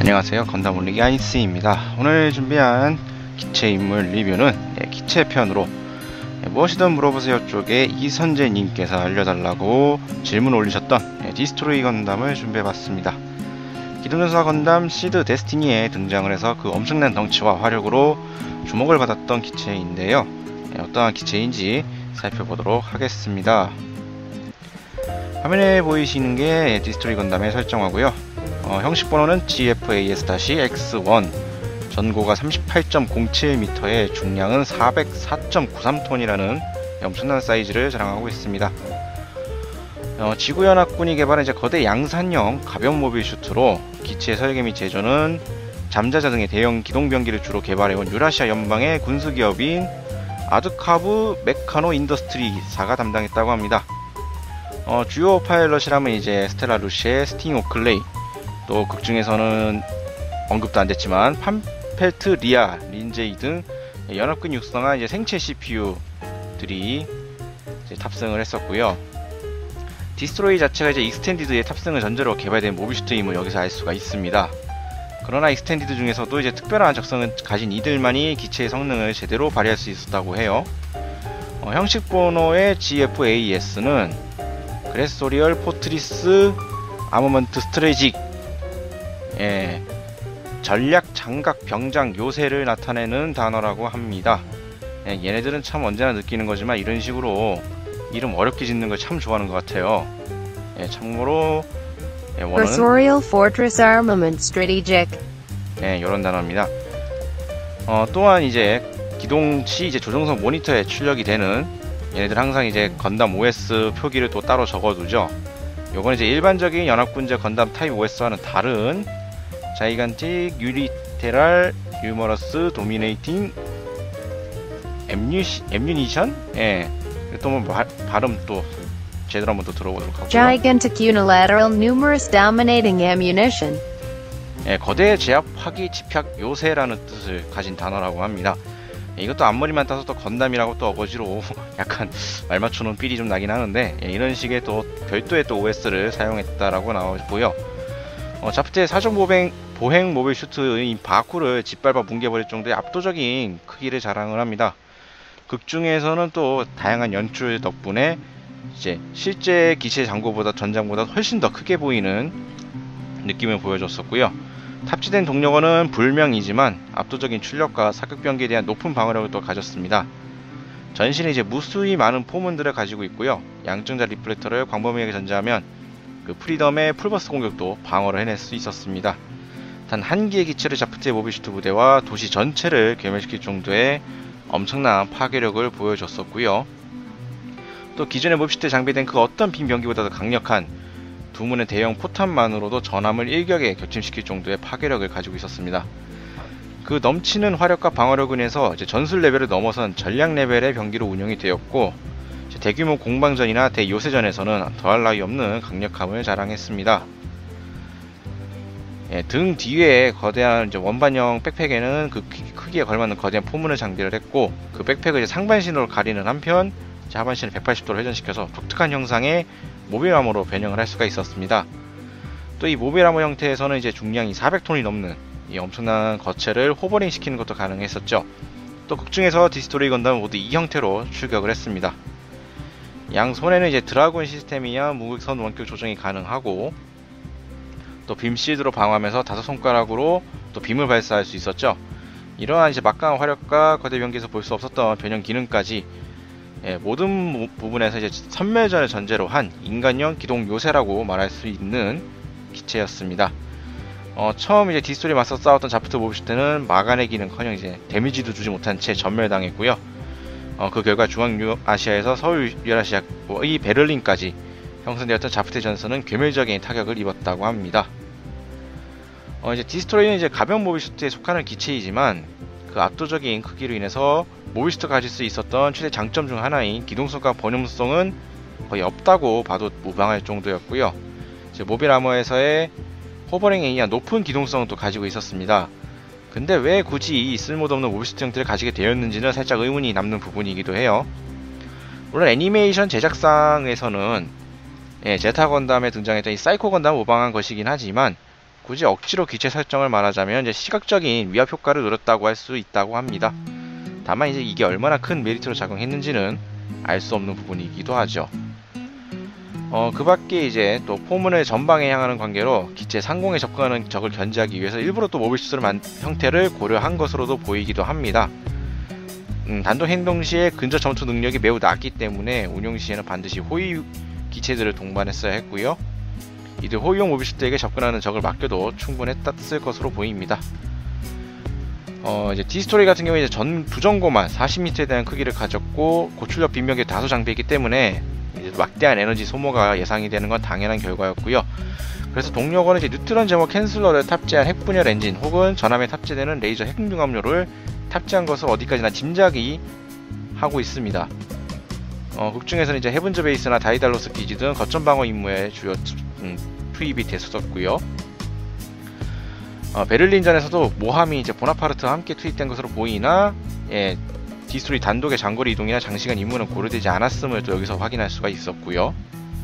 안녕하세요, 건담 올리기 아이스입니다. 오늘 준비한 기체 인물 리뷰는 기체 편으로 무엇이든 물어보세요 쪽에 이선재님께서 알려달라고 질문을 올리셨던 디스트로이 건담을 준비해봤습니다. 기동전사 건담 시드 데스티니에 등장을 해서 그 엄청난 덩치와 화력으로 주목을 받았던 기체인데요. 어떠한 기체인지 살펴보도록 하겠습니다. 화면에 보이시는 게 디스트로이 건담의 설정하고요. 형식 번호는 GFAS-X1, 전고가 38.07m에 중량은 404.93톤이라는 엄청난 사이즈를 자랑하고 있습니다. 지구연합군이 개발한 거대 양산형 가벼운 모빌 슈트로 기체 설계 및 제조는 잠자자 등의 대형 기동병기를 주로 개발해온 유라시아 연방의 군수기업인 아드카브 메카노 인더스트리사가 담당했다고 합니다. 주요 파일럿이라면 스텔라 루시의 스팅 오클레이, 또 극중에서는 언급도 안됐지만 팜펠트 리아, 린제이 등 연합군 육성한 생체 CPU들이 탑승을 했었고요. 디스트로이 자체가 익스텐디드의 탑승을 전제로 개발된 모빌슈트임을 여기서 알 수가 있습니다. 그러나 익스텐디드 중에서도 특별한 적성을 가진 이들만이 기체의 성능을 제대로 발휘할 수 있었다고 해요. 형식 번호의 GFAS는 그레소리얼 포트리스 아머먼트 스트레직, 전략 장각 병장 요새를 나타내는 단어라고 합니다. 얘네들은 참 언제나 느끼는 거지만 이런 식으로 이름 어렵게 짓는 걸 참 좋아하는 것 같아요. 참고로 원어는 Cursorial Fortress Armament Strategic, 이런 단어입니다. 또한 기동시 조종석 모니터에 출력이 되는, 얘네들 항상 건담 OS 표기를 또 따로 적어두죠. 요건 일반적인 연합군제 건담 타입 OS와는 다른 자이간틱 유리테랄 유머러스 도미네이팅 엠뮤니션? 또 발음 또 제대로 한번 또 들어보도록 하고요. Gigantic Unilateral Numerous Dominating Ammunition, 거대 제압 화기 집약 요새라는 뜻을 가진 단어라고 합니다. 이것도 앞머리만 따서 또 건담이라고 또 어거지로 약간 말 맞추는 삘이 좀 나긴 하는데, 이런 식의 또 별도의 또 OS를 사용했다라고 나오고요. 자프트의 사정 보행 모빌 슈트인 바쿠를 짓밟아 뭉개버릴 정도의 압도적인 크기를 자랑을 합니다. 극중에서는 또 다양한 연출 덕분에 실제 기체 장고보다 전장보다 훨씬 더 크게 보이는 느낌을 보여줬었고요. 탑재된 동력원은 불명이지만 압도적인 출력과 사격병기에 대한 높은 방어력을 또 가졌습니다. 전신에 무수히 많은 포문들을 가지고 있고요. 양증자 리플렉터를 광범위하게 전제하면 그 프리덤의 풀버스 공격도 방어를 해낼 수 있었습니다. 단 한 개의 기체를 자프트의 모빌슈트 부대와 도시 전체를 괴멸시킬 정도의 엄청난 파괴력을 보여줬었고요. 또 기존의 모빌슈트에 장비된 그 어떤 빈 병기보다도 강력한 두 문의 대형 포탄만으로도 전함을 일격에 격침시킬 정도의 파괴력을 가지고 있었습니다. 그 넘치는 화력과 방어력을 인해서 전술 레벨을 넘어선 전략 레벨의 병기로 운영이 되었고, 대규모 공방전이나 대요새전에서는 더할 나위 없는 강력함을 자랑했습니다. 등 뒤에 거대한 원반형 백팩에는 그 크기에 걸맞는 거대한 포문을 장비를 했고, 그 백팩을 상반신으로 가리는 한편 하반신을 180도로 회전시켜서 독특한 형상의 모빌 아머로 변형을 할 수가 있었습니다. 또 이 모빌 아머 형태에서는 중량이 400톤이 넘는 이 엄청난 거체를 호버링 시키는 것도 가능했었죠. 또 극중에서 디스트로이 건담은 모두 이 형태로 출격을 했습니다. 양 손에는 드라군 시스템이야 무극선 원격 조정이 가능하고, 또 빔 실드로 방어하면서 5손가락으로 또 빔을 발사할 수 있었죠. 이러한 막강한 화력과 거대 병기에서 볼 수 없었던 변형 기능까지 모든 부분에서 선멸전을 전제로 한 인간형 기동 요새라고 말할 수 있는 기체였습니다. 처음 디스토리에 맞서 싸웠던 자프트 모빌슈트는 막아내기는커녕 데미지도 주지 못한 채 전멸당했고요. 그 결과 중앙아시아에서 서울 유라시아의 베를린까지 형성되었던 자프트 전선은 괴멸적인 타격을 입었다고 합니다. 디스트로이는 가벼운 모빌슈트에 속하는 기체이지만 그 압도적인 크기로 인해서 모빌슈트가 가질 수 있었던 최대 장점 중 하나인 기동성과 번영성은 거의 없다고 봐도 무방할 정도였고요. 모빌 아머에서의 호버링에 의한 높은 기동성은 또 가지고 있었습니다. 근데 왜 굳이 이 쓸모없는 모빌슈트 형태를 가지게 되었는지는 살짝 의문이 남는 부분이기도 해요. 물론 애니메이션 제작상에서는 제타 건담에 등장했던 이 사이코 건담을 모방한 것이긴 하지만 굳이 억지로 기체 설정을 말하자면 이제 시각적인 위압 효과를 노렸다고 할 수 있다고 합니다. 다만 이제 이게 얼마나 큰 메리트로 작용했는지는 알 수 없는 부분이기도 하죠. 그 밖에 이제 또 포문을 전방에 향하는 관계로 기체 상공에 접근하는 적을 견제하기 위해서 일부러 또 모빌 슈트 형태를 고려한 것으로도 보이기도 합니다. 단독 행동 시에 근접 전투 능력이 매우 낮기 때문에 운용 시에는 반드시 호위 기체들을 동반했어야 했고요. 이들 호위용 모빌 슈트에게 접근하는 적을 맡겨도 충분했을 것으로 보입니다. 이제 디스토리 같은 경우에 이제 부전고만 40m에 대한 크기를 가졌고 고출력 빈벽이 다소 장비했기 때문에 이제 막대한 에너지 소모가 예상이 되는 건 당연한 결과였고요. 그래서 동력원은 이제 뉴트론 제모 캔슬러를 탑재한 핵분열 엔진 혹은 전함에 탑재되는 레이저 핵융합로를 탑재한 것을 어디까지나 짐작이 하고 있습니다. 극 중에서는 이제 헤븐즈 베이스나 다이달로스 기지 등 거점 방어 임무에 주요 투입이 됐었고요. 베를린전에서도 모함이 이제 보나파르트와 함께 투입된 것으로 보이나 디스토리 단독의 장거리 이동이나 장시간 임무는 고려되지 않았음을 또 여기서 확인할 수가 있었고요.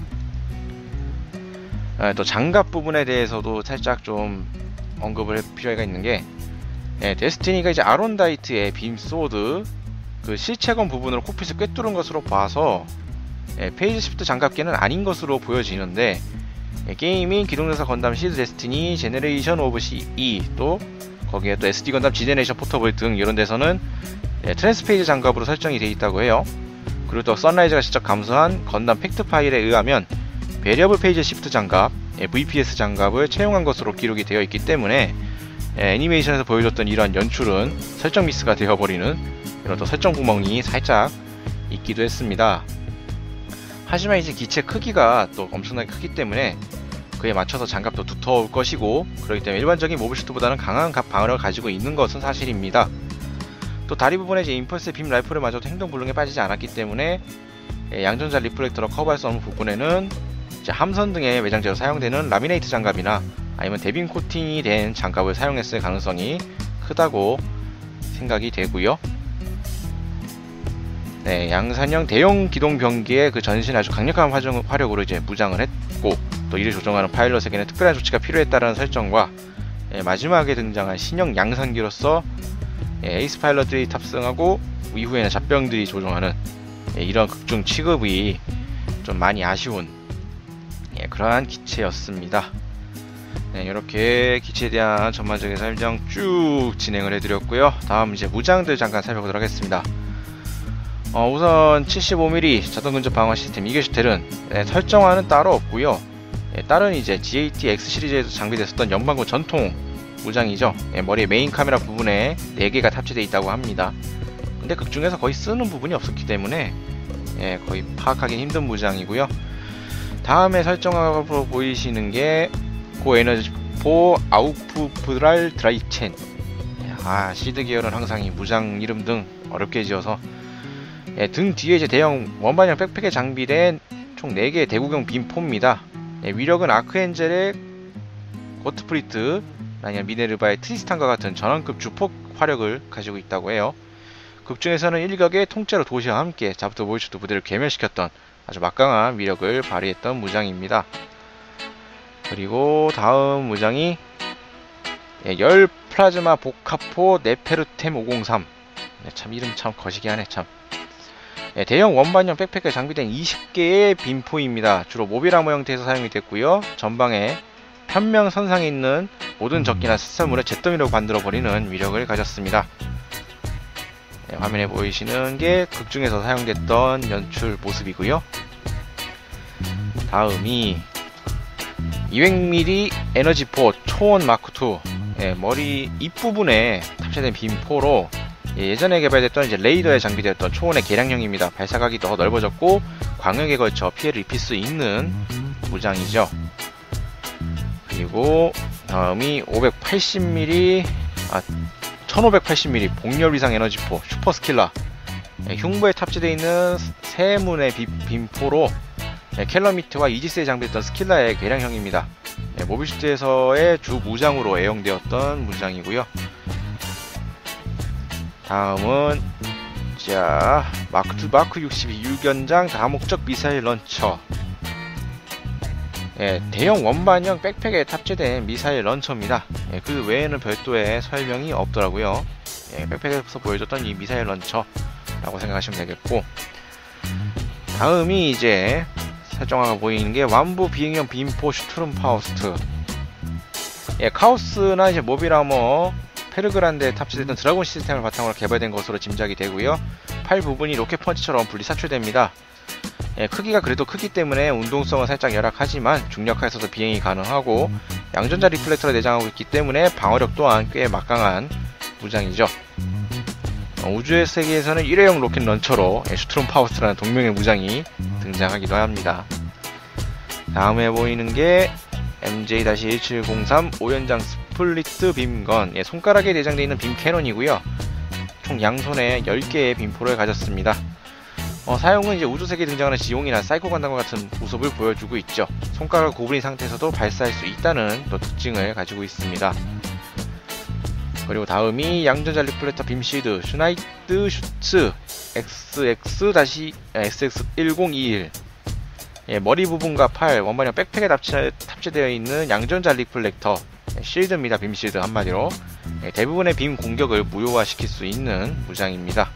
또 장갑 부분에 대해서도 살짝 좀 언급을 할 필요가 있는 게 데스티니가 이제 아론다이트의 빔 소드 그 실체건 부분으로 콕핏을 꿰뚫은 것으로 봐서 페이지 시프트 장갑계는 아닌 것으로 보여지는데 게임인 기동전사 건담 시드 데스티니 제네레이션 오브 CE 또 거기에 또 SD 건담 지제네이션 포터블 등 이런 데서는 트랜스페이지 장갑으로 설정이 되어 있다고 해요. 그리고 또 선라이즈가 직접 감수한 건담 팩트 파일에 의하면 베리어블 페이지 시프트 장갑, VPS 장갑을 채용한 것으로 기록이 되어 있기 때문에 애니메이션에서 보여줬던 이러한 연출은 설정 미스가 되어버리는 이런 또 설정 구멍이 살짝 있기도 했습니다. 하지만 이제 기체 크기가 또 엄청나게 크기 때문에 그에 맞춰서 장갑도 두터울 것이고 그렇기 때문에 일반적인 모빌 슈트보다는 강한 방어력을 가지고 있는 것은 사실입니다. 또 다리 부분에 이제 임펄스 빔 라이플을 마저도 행동 불능에 빠지지 않았기 때문에 양전자 리플렉터로 커버할 수 없는 부분에는 이제 함선 등의 외장재로 사용되는 라미네이트 장갑이나 아니면 데빔 코팅이 된 장갑을 사용했을 가능성이 크다고 생각이 되고요. 양산형 대형 기동 병기의 그 전신에 아주 강력한 화력으로 이제 무장을 했고 또 이를 조종하는 파일럿에게는 특별한 조치가 필요했다는 설정과 마지막에 등장한 신형 양산기로서 에이스 파일럿들이 탑승하고 이후에는 잡병들이 조종하는 이런 극중 취급이 좀 많이 아쉬운 그러한 기체였습니다. 이렇게 기체에 대한 전반적인 설명 쭉 진행을 해드렸고요. 다음 이제 무장들 잠깐 살펴보도록 하겠습니다. 우선 75mm 자동 근접 방어 시스템 이게슈텔은 설정화는 따로 없고요. 다른 이제 GAT X 시리즈에서 장비됐었던 연방군 전통 무장이죠. 머리에 메인 카메라 부분에 4개가 탑재되어 있다고 합니다. 근데 극 중에서 거의 쓰는 부분이 없었기 때문에 거의 파악하기 힘든 무장이고요. 다음에 설정화로 보이시는 게 고에너지포 아우프프랄 드라이첸. 시드 계열은 항상 이 무장 이름 등 어렵게 지어서 등 뒤에 이제 대형 원반형 백팩에 장비된 총 4개의 대구경 빔포입니다. 위력은 아크엔젤의 고트프리트 아니면 미네르바의 트리스탄과 같은 전원급 주폭 화력을 가지고 있다고 해요. 극중에서는 일격의 통째로 도시와 함께 자부터 모이슈트 부대를 괴멸시켰던 아주 막강한 위력을 발휘했던 무장입니다. 그리고 다음 무장이 열 플라즈마 복합포 네페르템 503. 참 이름 참 거시기하네 참. 대형 원반형 백팩에 장비된 20개의 빔포입니다. 주로 모비라모 형태에서 사용이 됐고요. 전방에 편명선상에 있는 모든 적기나 습설물을 잿더미로 만들어버리는 위력을 가졌습니다. 화면에 보이시는 게 극중에서 사용됐던 연출 모습이고요. 다음이 200mm 에너지포 초원 마크2 머리 입부분에 탑재된 빔포로 예전에 개발됐던 이제 레이더에 장비되었던 초원의 개량형입니다. 발사각이 더 넓어졌고 광역에 걸쳐 피해를 입힐 수 있는 무장이죠. 그리고 다음이 580mm 1580mm 복열 위상 에너지포 슈퍼스킬라. 흉부에 탑재되어 있는 세 문의 빔포로 캘러미트와 이지스에 장비했던 스킬라의 개량형입니다. 모빌슈트에서의 주 무장으로 애용되었던 무장이고요. 다음은 마크 62 유견장 다목적 미사일 런처. 대형 원반형 백팩에 탑재된 미사일 런처입니다. 그 외에는 별도의 설명이 없더라고요. 백팩에서 보여줬던 이 미사일 런처라고 생각하시면 되겠고, 다음이 이제 설정화가 보이는 게 완부 비행형 빔포 슈투른파우스트. 카오스나 이제 모빌아머 페르그란데에 탑재됐던 드라곤 시스템을 바탕으로 개발된 것으로 짐작이 되고요. 팔 부분이 로켓 펀치처럼 분리 사출됩니다. 크기가 그래도 크기 때문에 운동성은 살짝 열악하지만 중력하에서도 비행이 가능하고, 양전자 리플렉터를 내장하고 있기 때문에 방어력 또한 꽤 막강한 무장이죠. 우주의 세계에서는 일회용 로켓 런처로 슈트룬파우스트라는 동명의 무장이 등장하기도 합니다. 다음에 보이는 게 MJ-1703 5연장 스플리트 빔건, 손가락에 내장되어 있는 빔 캐논이고요. 총 양손에 10개의 빔포를 가졌습니다. 사용은 이제 우주세계에 등장하는 지용이나 사이코 간담과 같은 모습을 보여주고 있죠. 손가락을 구부린 상태에서도 발사할 수 있다는 또 특징을 가지고 있습니다. 그리고 다음이 양전자 리플렉터 빔시드 슈나이트 슈츠 XX-SX1021. 머리 부분과 팔, 원반형 백팩에 탑재되어 있는 양전자 리플렉터 실드입니다. 빔실드 한마디로. 대부분의 빔 공격을 무효화시킬 수 있는 무장입니다.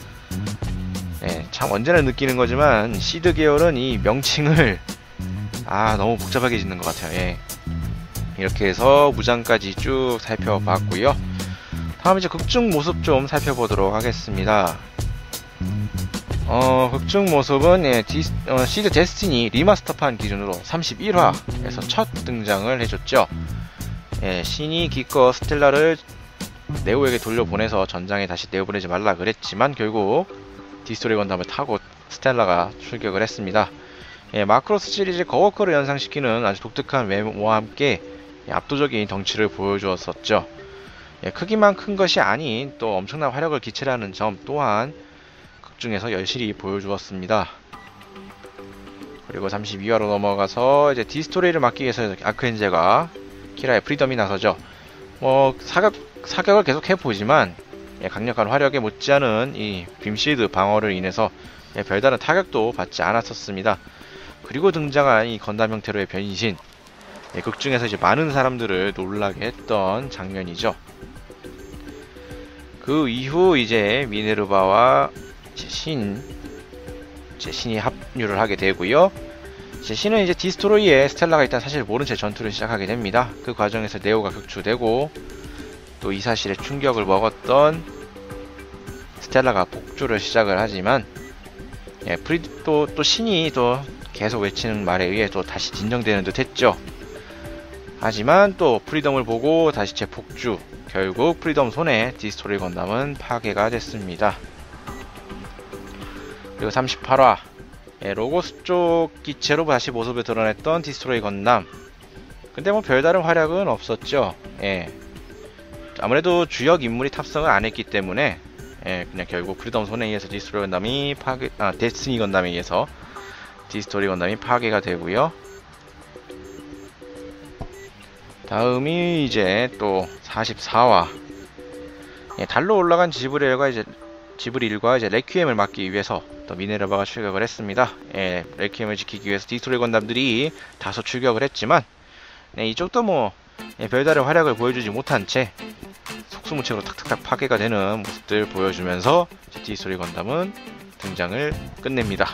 참 언제나 느끼는 거지만 시드 계열은 이 명칭을 너무 복잡하게 짓는 것 같아요. 이렇게 해서 무장까지 쭉 살펴봤고요. 다음 이제 극중 모습 좀 살펴보도록 하겠습니다. 극중 모습은 시드 데스티니 리마스터판 기준으로 31화에서 첫 등장을 해줬죠. 신이 기껏 스텔라를 네오에게 돌려보내서 전장에 다시 내어보내지 말라 그랬지만 결국 디스토리 건담을 타고 스텔라가 출격을 했습니다. 마크로스 시리즈 거워커를 연상시키는 아주 독특한 외모와 함께 압도적인 덩치를 보여주었었죠. 크기만 큰 것이 아닌 또 엄청난 화력을 기체라는 점 또한 극중에서 여실히 보여주었습니다. 그리고 32화로 넘어가서 이제 디스토리를 막기 위해서 아크엔젤과 키라의 프리덤이 나서죠. 사격을 계속 해보지만 강력한 화력에 못지않은 이 빔실드 방어를 인해서 별다른 타격도 받지 않았었습니다. 그리고 등장한 이 건담 형태로의 변신, 극중에서 이제 많은 사람들을 놀라게 했던 장면이죠. 그 이후 이제 미네르바와 신이 합류를 하게 되고요. 신은 이제 디스토로이에 스텔라가 일단 사실 모른 채 전투를 시작하게 됩니다. 그 과정에서 네오가 격추되고 또 이 사실에 충격을 먹었던 스텔라가 복주를 시작을 하지만 또 신이 또 계속 외치는 말에 의해 또 다시 진정되는 듯 했죠. 하지만 또 프리덤을 보고 다시 재폭주, 결국 프리덤 손에 디스토리 건담은 파괴가 됐습니다. 그리고 38화 로고스 쪽 기체로 다시 모습을 드러냈던 디스토리 건담. 근데 별다른 활약은 없었죠. 아무래도 주역 인물이 탑승을 안 했기 때문에 그냥 결국 프리덤 손에 의해서 디스토리 건담이 데스티니 건담에 의해서 디스토리 건담이 파괴가 되고요. 다음이 이제 또 44화. 달로 올라간 지브릴과 이제 레퀴엠을 막기 위해서 또 미네르바가 출격을 했습니다. 레퀴엠을 지키기 위해서 디스토리 건담들이 다소 출격을 했지만 이쪽도 별다른 활약을 보여주지 못한 채 속수무책으로 탁탁탁 파괴가 되는 모습들 보여주면서 디스토리 건담은 등장을 끝냅니다.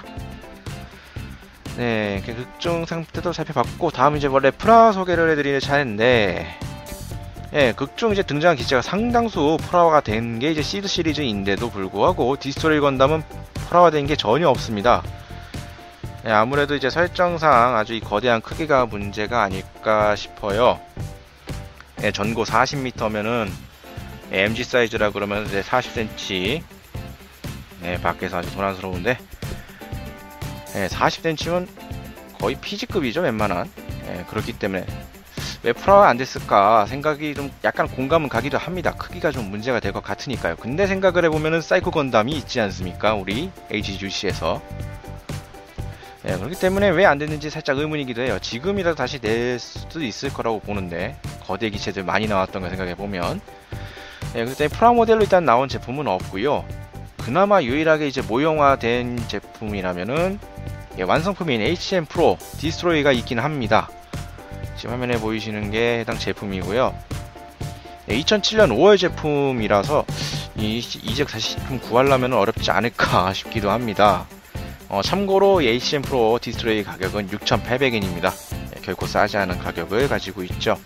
극중 상태도 살펴봤고, 다음 이제 원래 프라하 소개를 해드리는 차례인데, 극중 이제 등장한 기체가 상당수 프라화가 된 게 이제 시드 시리즈인데도 불구하고 디스토리 건담은 프라화된 게 전혀 없습니다. 아무래도 이제 설정상 아주 이 거대한 크기가 문제가 아닐까 싶어요. 전고 40m면은 MG 사이즈라 그러면 이제 40cm 밖에서 아주 도난스러운데 40cm면 거의 PG급이죠, 웬만한. 그렇기 때문에 왜 프라화 안 됐을까 생각이 좀 약간 공감은 가기도 합니다. 크기가 좀 문제가 될 것 같으니까요. 근데 생각을 해보면은 사이코 건담이 있지 않습니까, 우리 HGC에서. 그렇기 때문에 왜 안 됐는지 살짝 의문이기도 해요. 지금이라도 다시 낼 수도 있을 거라고 보는데, 거대 기체들 많이 나왔던 거 생각해보면. 그때 프라모델로 일단 나온 제품은 없고요. 그나마 유일하게 이제 모형화된 제품이라면은 완성품인 HM 프로 디스트로이가 있긴 합니다. 지금 화면에 보이시는 게 해당 제품이고요. 2007년 5월 제품이라서 이제 다시 좀 구하려면 어렵지 않을까 싶기도 합니다. 참고로 이 HM 프로 디스트로이 가격은 6,800엔입니다. 결코 싸지 않은 가격을 가지고 있죠.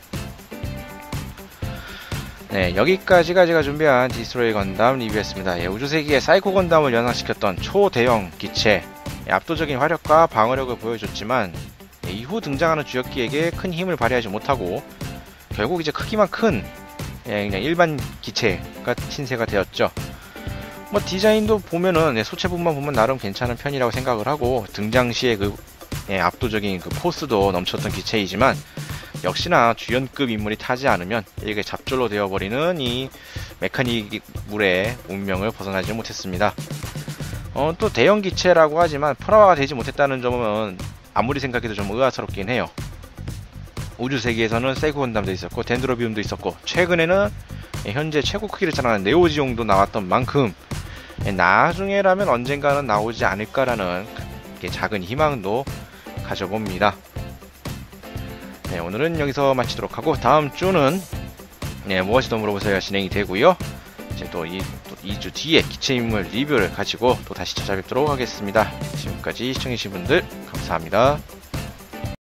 네, 여기까지가 제가 준비한 디스트로이 건담 리뷰였습니다. 우주세기의 사이코 건담을 연상시켰던 초대형 기체, 압도적인 화력과 방어력을 보여줬지만 이후 등장하는 주역기에게 큰 힘을 발휘하지 못하고 결국 이제 크기만 큰 그냥 일반 기체가 신세가 되었죠. 디자인도 보면은 소체부만 보면 나름 괜찮은 편이라고 생각을 하고 등장 시에 그 압도적인 그 포스도 넘쳤던 기체이지만 역시나 주연급 인물이 타지 않으면 이게 잡졸로 되어버리는 이 메카닉물의 운명을 벗어나지 못했습니다. 또 대형 기체라고 하지만 프라화가 되지 못했다는 점은 아무리 생각해도 좀 의아스럽긴 해요. 우주세계에서는 세이코 건담도 있었고 덴드로비움도 있었고 최근에는 현재 최고 크기를 자랑하는 네오지용도 나왔던 만큼 나중에라면 언젠가는 나오지 않을까라는 작은 희망도 가져봅니다. 네, 오늘은 여기서 마치도록 하고 다음 주는 무엇이 더 물어보세요가 진행이 되고요. 이제 또 2주 뒤에 기체인물 리뷰를 가지고 또 다시 찾아뵙도록 하겠습니다. 지금까지 시청해주신 분들 감사합니다.